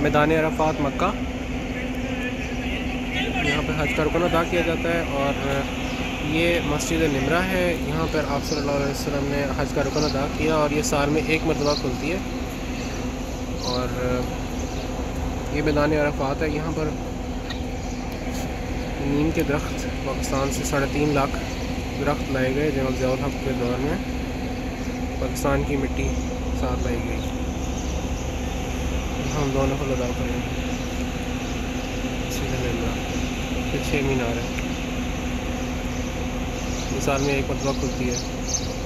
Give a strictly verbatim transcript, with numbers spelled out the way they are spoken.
मैदान अरफात मक्का, यहाँ पर हज का रुकन अदा किया जाता है। और ये मस्जिद निमरा है, यहाँ पर आप सल्लल्लाहु अलैहि वसल्लम ने हज का रुकन अदा किया और ये साल में एक मरतबा खुलती है। और ये मैदान अरफात है। यहाँ पर नीम के दरख्त पाकिस्तान से साढ़े तीन लाख दरख्त लाए गए जनरल ज़ियाउल हक़ के दौर में। पाकिस्तान की मिट्टी साथ लाई गई। हम दोनों को अदा करेंगे। छः मीनार है, साल में एक मरतबा खुलती है।